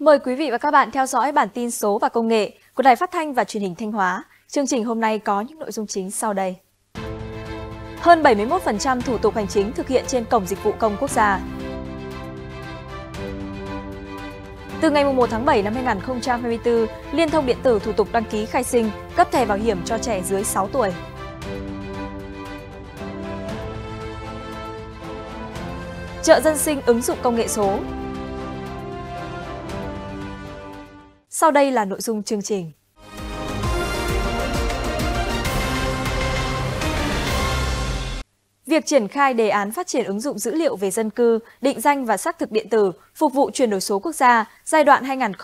Mời quý vị và các bạn theo dõi bản tin số và công nghệ của Đài Phát thanh và Truyền hình Thanh Hóa. Chương trình hôm nay có những nội dung chính sau đây. Hơn 71% thủ tục hành chính thực hiện trên Cổng Dịch vụ Công Quốc gia. Từ ngày 1 tháng 7 năm 2024, liên thông điện tử thủ tục đăng ký khai sinh, cấp thẻ bảo hiểm cho trẻ dưới 6 tuổi. Chợ dân sinh ứng dụng công nghệ số. Sau đây là nội dung chương trình. Việc triển khai đề án phát triển ứng dụng dữ liệu về dân cư, định danh và xác thực điện tử, phục vụ chuyển đổi số quốc gia giai đoạn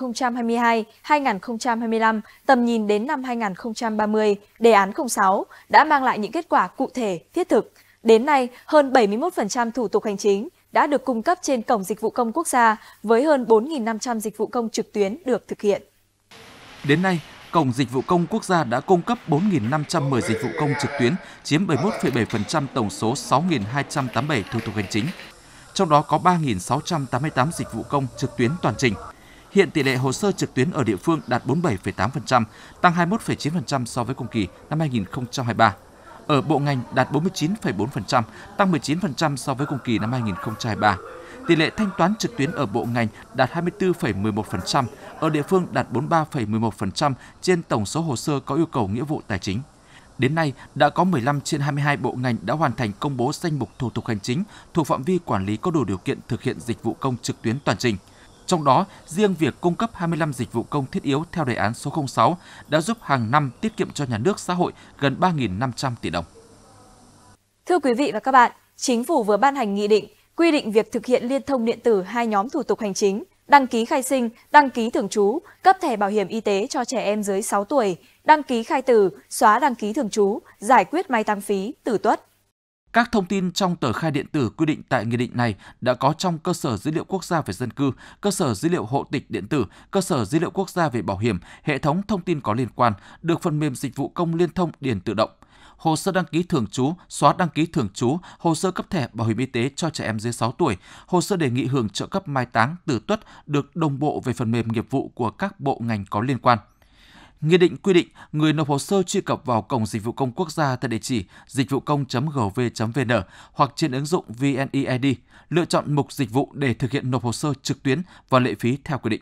2022-2025, tầm nhìn đến năm 2030, đề án 06 đã mang lại những kết quả cụ thể, thiết thực. Đến nay, hơn 71% thủ tục hành chính đã được cung cấp trên Cổng Dịch vụ Công Quốc gia với hơn 4.500 dịch vụ công trực tuyến được thực hiện. Đến nay, Cổng Dịch vụ Công Quốc gia đã cung cấp 4.510 dịch vụ công trực tuyến, chiếm 71,7% tổng số 6.287 thủ tục hành chính. Trong đó có 3.688 dịch vụ công trực tuyến toàn trình. Hiện tỷ lệ hồ sơ trực tuyến ở địa phương đạt 47,8%, tăng 21,9% so với cùng kỳ năm 2023. Ở bộ ngành đạt 49,4%, tăng 19% so với cùng kỳ năm 2023. Tỷ lệ thanh toán trực tuyến ở bộ ngành đạt 24,11%, ở địa phương đạt 43,11% trên tổng số hồ sơ có yêu cầu nghĩa vụ tài chính. Đến nay, đã có 15 trên 22 bộ ngành đã hoàn thành công bố danh mục thủ tục hành chính thuộc phạm vi quản lý có đủ điều kiện thực hiện dịch vụ công trực tuyến toàn trình. Trong đó, riêng việc cung cấp 25 dịch vụ công thiết yếu theo đề án số 06 đã giúp hàng năm tiết kiệm cho nhà nước xã hội gần 3.500 tỷ đồng. Thưa quý vị và các bạn, Chính phủ vừa ban hành nghị định quy định việc thực hiện liên thông điện tử hai nhóm thủ tục hành chính: đăng ký khai sinh, đăng ký thường trú, cấp thẻ bảo hiểm y tế cho trẻ em dưới 6 tuổi, đăng ký khai tử, xóa đăng ký thường trú, giải quyết mai táng phí, tử tuất. Các thông tin trong tờ khai điện tử quy định tại nghị định này đã có trong cơ sở dữ liệu quốc gia về dân cư, cơ sở dữ liệu hộ tịch điện tử, cơ sở dữ liệu quốc gia về bảo hiểm, hệ thống thông tin có liên quan, được phần mềm dịch vụ công liên thông điền tự động. Hồ sơ đăng ký thường trú, xóa đăng ký thường trú, hồ sơ cấp thẻ bảo hiểm y tế cho trẻ em dưới 6 tuổi, hồ sơ đề nghị hưởng trợ cấp mai táng, tử tuất được đồng bộ về phần mềm nghiệp vụ của các bộ ngành có liên quan. Nghị định quy định người nộp hồ sơ truy cập vào Cổng Dịch vụ Công Quốc gia tại địa chỉ dịchvucông.gov.vn hoặc trên ứng dụng VNeID, lựa chọn mục dịch vụ để thực hiện nộp hồ sơ trực tuyến và lệ phí theo quy định.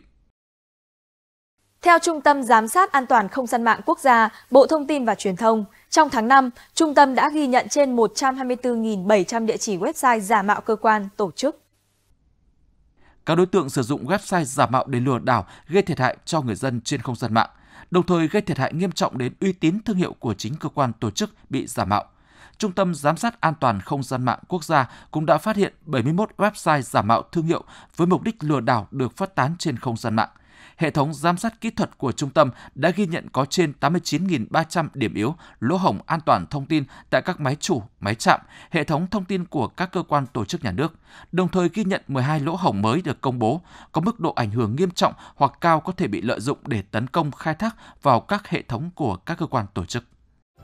Theo Trung tâm Giám sát An toàn Không gian mạng Quốc gia, Bộ Thông tin và Truyền thông, trong tháng 5, Trung tâm đã ghi nhận trên 124.700 địa chỉ website giả mạo cơ quan, tổ chức. Các đối tượng sử dụng website giả mạo để lừa đảo gây thiệt hại cho người dân trên không gian mạng, đồng thời gây thiệt hại nghiêm trọng đến uy tín thương hiệu của chính cơ quan tổ chức bị giả mạo. Trung tâm Giám sát An toàn Không gian mạng Quốc gia cũng đã phát hiện 71 website giả mạo thương hiệu với mục đích lừa đảo được phát tán trên không gian mạng. Hệ thống giám sát kỹ thuật của trung tâm đã ghi nhận có trên 89.300 điểm yếu, lỗ hổng an toàn thông tin tại các máy chủ, máy chạm, hệ thống thông tin của các cơ quan tổ chức nhà nước, đồng thời ghi nhận 12 lỗ hổng mới được công bố, có mức độ ảnh hưởng nghiêm trọng hoặc cao có thể bị lợi dụng để tấn công khai thác vào các hệ thống của các cơ quan tổ chức.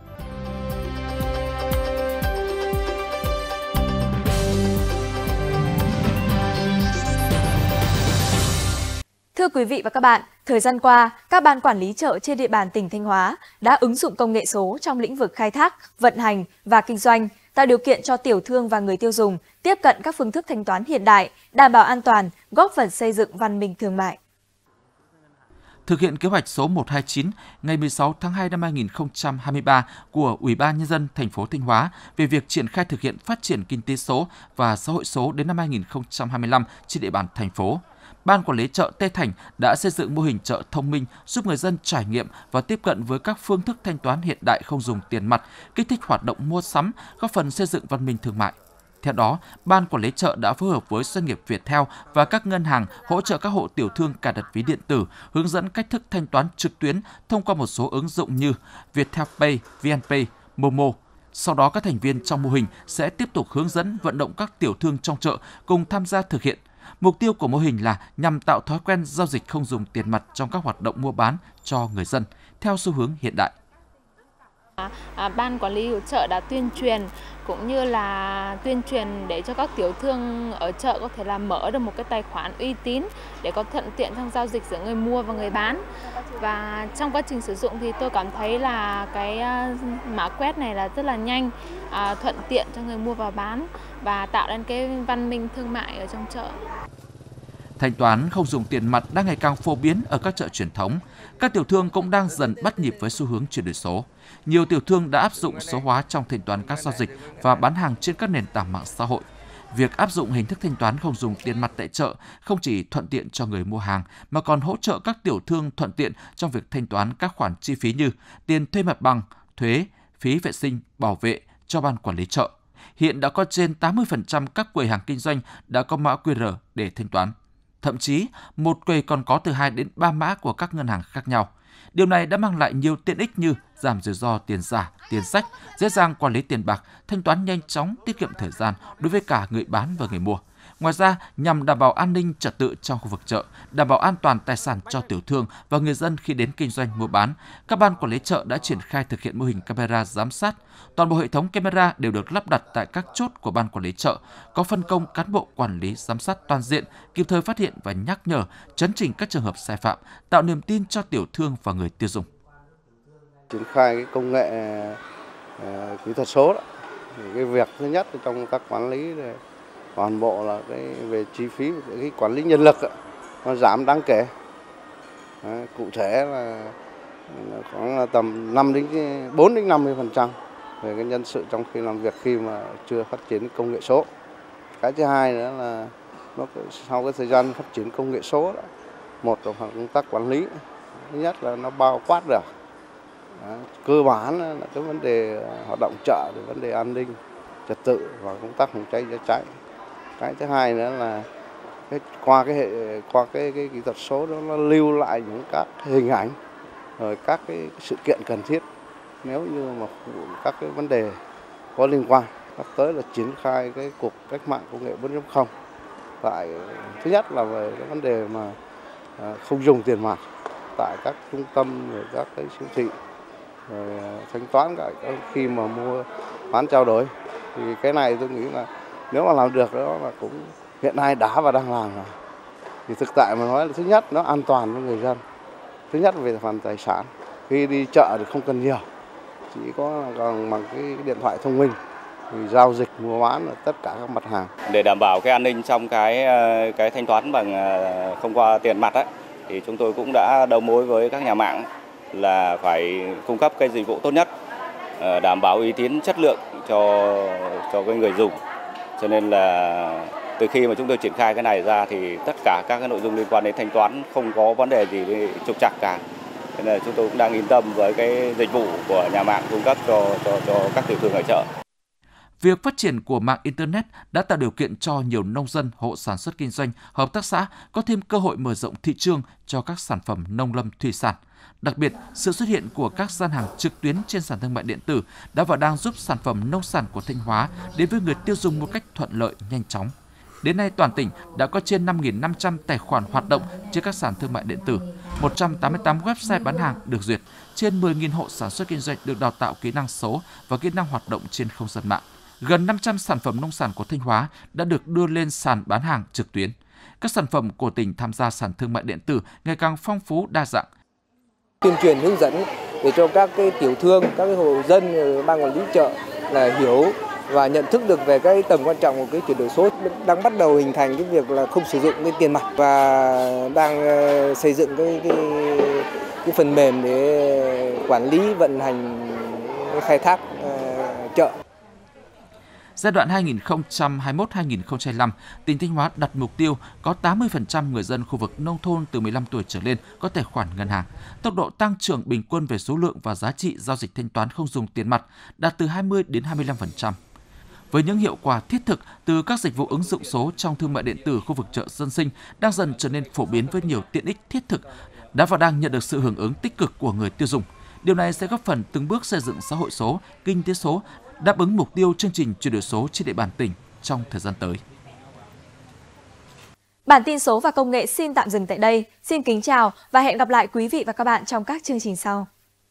Thưa quý vị và các bạn, thời gian qua, các ban quản lý chợ trên địa bàn tỉnh Thanh Hóa đã ứng dụng công nghệ số trong lĩnh vực khai thác, vận hành và kinh doanh, tạo điều kiện cho tiểu thương và người tiêu dùng tiếp cận các phương thức thanh toán hiện đại, đảm bảo an toàn, góp phần xây dựng văn minh thương mại. Thực hiện kế hoạch số 129 ngày 16 tháng 2 năm 2023 của Ủy ban Nhân dân thành phố Thanh Hóa về việc triển khai thực hiện phát triển kinh tế số và xã hội số đến năm 2025 trên địa bàn thành phố, Ban Quản lý chợ Tê Thành đã xây dựng mô hình chợ thông minh giúp người dân trải nghiệm và tiếp cận với các phương thức thanh toán hiện đại không dùng tiền mặt, kích thích hoạt động mua sắm, góp phần xây dựng văn minh thương mại. Theo đó, Ban Quản lý chợ đã phối hợp với doanh nghiệp Viettel và các ngân hàng hỗ trợ các hộ tiểu thương cài đặt ví điện tử, hướng dẫn cách thức thanh toán trực tuyến thông qua một số ứng dụng như Viettel Pay, VNPay, Momo. Sau đó, các thành viên trong mô hình sẽ tiếp tục hướng dẫn vận động các tiểu thương trong chợ cùng tham gia thực hiện. Mục tiêu của mô hình là nhằm tạo thói quen giao dịch không dùng tiền mặt trong các hoạt động mua bán cho người dân theo xu hướng hiện đại. Ban quản lý của chợ đã tuyên truyền cũng như là tuyên truyền để cho các tiểu thương ở chợ có thể là mở được một cái tài khoản uy tín để có thuận tiện trong giao dịch giữa người mua và người bán. Và trong quá trình sử dụng thì tôi cảm thấy là cái mã quét này là rất là nhanh, thuận tiện cho người mua và bán và tạo nên cái văn minh thương mại ở trong chợ. Thanh toán không dùng tiền mặt đang ngày càng phổ biến ở các chợ truyền thống. Các tiểu thương cũng đang dần bắt nhịp với xu hướng chuyển đổi số. Nhiều tiểu thương đã áp dụng số hóa trong thanh toán các giao dịch và bán hàng trên các nền tảng mạng xã hội. Việc áp dụng hình thức thanh toán không dùng tiền mặt tại chợ không chỉ thuận tiện cho người mua hàng mà còn hỗ trợ các tiểu thương thuận tiện trong việc thanh toán các khoản chi phí như tiền thuê mặt bằng, thuế, phí vệ sinh, bảo vệ cho ban quản lý chợ. Hiện đã có trên 80% các quầy hàng kinh doanh đã có mã QR để thanh toán. Thậm chí, một quầy còn có từ 2 đến 3 mã của các ngân hàng khác nhau. Điều này đã mang lại nhiều tiện ích như giảm rủi ro tiền giả, tiền sách, dễ dàng quản lý tiền bạc, thanh toán nhanh chóng, tiết kiệm thời gian đối với cả người bán và người mua. Ngoài ra, nhằm đảm bảo an ninh trật tự trong khu vực chợ, đảm bảo an toàn tài sản cho tiểu thương và người dân khi đến kinh doanh mua bán, các ban quản lý chợ đã triển khai thực hiện mô hình camera giám sát. Toàn bộ hệ thống camera đều được lắp đặt tại các chốt của ban quản lý chợ, có phân công cán bộ quản lý giám sát toàn diện, kịp thời phát hiện và nhắc nhở, chấn chỉnh các trường hợp sai phạm, tạo niềm tin cho tiểu thương và người tiêu dùng. Triển khai cái công nghệ kỹ thuật số đó. Cái việc thứ nhất trong công tác quản lý toàn bộ là cái về chi phí, cái quản lý nhân lực nó giảm đáng kể. Cụ thể là khoảng tầm 4 đến 50% về cái nhân sự trong khi làm việc khi mà chưa phát triển công nghệ số. Cái thứ hai nữa là sau cái thời gian phát triển công nghệ số đó, một là công tác quản lý, thứ nhất là nó bao quát được. Cơ bản là cái vấn đề hoạt động chợ, vấn đề an ninh trật tự và công tác phòng cháy chữa cháy. Cái thứ hai nữa là qua cái kỹ thuật số đó nó lưu lại những các hình ảnh rồi các cái sự kiện cần thiết nếu như mà các cái vấn đề có liên quan. Sắp tới là triển khai cái cuộc cách mạng công nghệ 4.0 tại thứ nhất là về cái vấn đề mà không dùng tiền mặt tại các trung tâm rồi các cái siêu thị rồi thanh toán cả khi mà mua bán trao đổi, thì cái này tôi nghĩ là nếu mà làm được đó là cũng hiện nay đã và đang làm rồi. Thì thực tại mà nói là thứ nhất nó an toàn cho người dân, thứ nhất về phần tài sản, khi đi chợ thì không cần nhiều, chỉ có còn bằng cái điện thoại thông minh thì giao dịch mua bán là tất cả các mặt hàng. Để đảm bảo cái an ninh trong cái thanh toán bằng không qua tiền mặt ấy, thì chúng tôi cũng đã đầu mối với các nhà mạng là phải cung cấp cái dịch vụ tốt nhất, đảm bảo uy tín chất lượng cho cái người dùng. Cho nên là từ khi mà chúng tôi triển khai cái này ra thì tất cả các cái nội dung liên quan đến thanh toán không có vấn đề gì trục trặc cả. Cho nên là chúng tôi cũng đang yên tâm với cái dịch vụ của nhà mạng cung cấp cho các tiểu thương ở chợ. Việc phát triển của mạng Internet đã tạo điều kiện cho nhiều nông dân, hộ sản xuất kinh doanh, hợp tác xã có thêm cơ hội mở rộng thị trường cho các sản phẩm nông lâm thủy sản. Đặc biệt, sự xuất hiện của các gian hàng trực tuyến trên sàn thương mại điện tử đã và đang giúp sản phẩm nông sản của Thanh Hóa đến với người tiêu dùng một cách thuận lợi, nhanh chóng. Đến nay, toàn tỉnh đã có trên 5.500 tài khoản hoạt động trên các sàn thương mại điện tử, 188 website bán hàng được duyệt, trên 10.000 hộ sản xuất kinh doanh được đào tạo kỹ năng số và kỹ năng hoạt động trên không gian mạng. Gần 500 sản phẩm nông sản của Thanh Hóa đã được đưa lên sàn bán hàng trực tuyến. Các sản phẩm của tỉnh tham gia sàn thương mại điện tử ngày càng phong phú, đa dạng. Tuyên truyền hướng dẫn để cho các cái tiểu thương, các cái hộ dân, ban quản lý chợ là hiểu và nhận thức được về cái tầm quan trọng của cái chuyển đổi số, đang bắt đầu hình thành cái việc là không sử dụng cái tiền mặt và đang xây dựng cái phần mềm để quản lý vận hành khai thác chợ. Giai đoạn 2021-2025, tỉnh Thanh Hóa đặt mục tiêu có 80% người dân khu vực nông thôn từ 15 tuổi trở lên có tài khoản ngân hàng. Tốc độ tăng trưởng bình quân về số lượng và giá trị giao dịch thanh toán không dùng tiền mặt đạt từ 20 đến 25%. Với những hiệu quả thiết thực từ các dịch vụ ứng dụng số trong thương mại điện tử, khu vực chợ dân sinh đang dần trở nên phổ biến với nhiều tiện ích thiết thực, đã và đang nhận được sự hưởng ứng tích cực của người tiêu dùng. Điều này sẽ góp phần từng bước xây dựng xã hội số, kinh tế số, đáp ứng mục tiêu chương trình chuyển đổi số trên địa bàn tỉnh trong thời gian tới. Bản tin số và công nghệ xin tạm dừng tại đây. Xin kính chào và hẹn gặp lại quý vị và các bạn trong các chương trình sau.